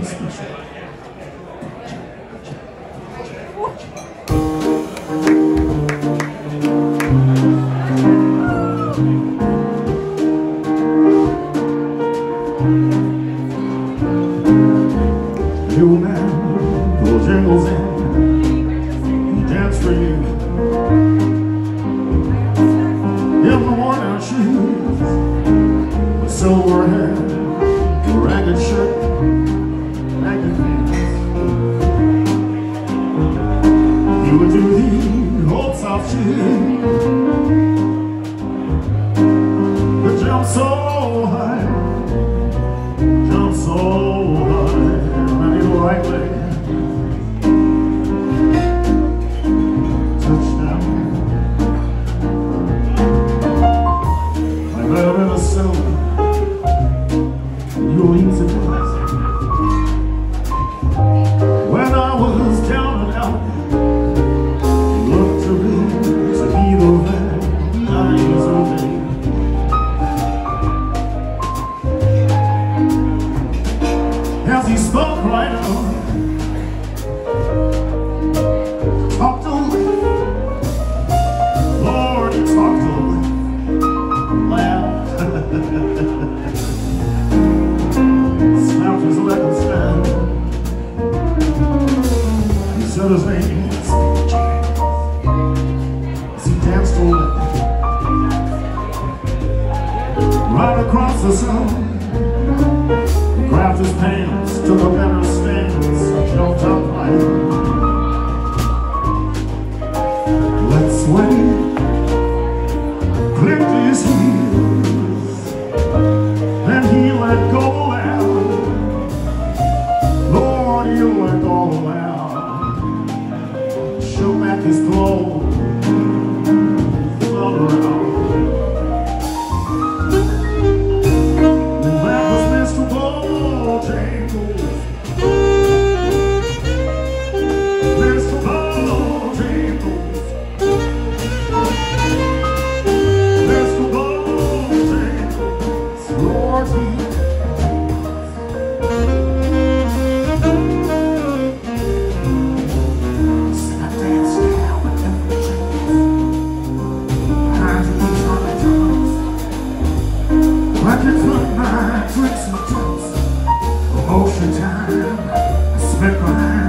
special. You man, Bojangles in, he danced for you. In the worn-out shoes, with silver hair, ragged shirt, ragged pants. You would do the old soft shit, but jump so high, jump so high, and your right leg, touchdown. I'm better than a silver. Your easy place. When I was down and out, you looked to me to be the man I used to be. As he spoke right on, talked away. Lord, he talked away. Laugh. He said his name as he danced away right across the sun. He grabbed his pants, took a better stance, jumped up like, let's wait, clicked his heels, and he let go loud. Lord, he let go loud. Show back his clothes, flung around. And that was Mr. Bojangles. Mr. Bojangles. Mr. Bojangles. Lord, he I can put my tricks and tips. Ocean time, I spent my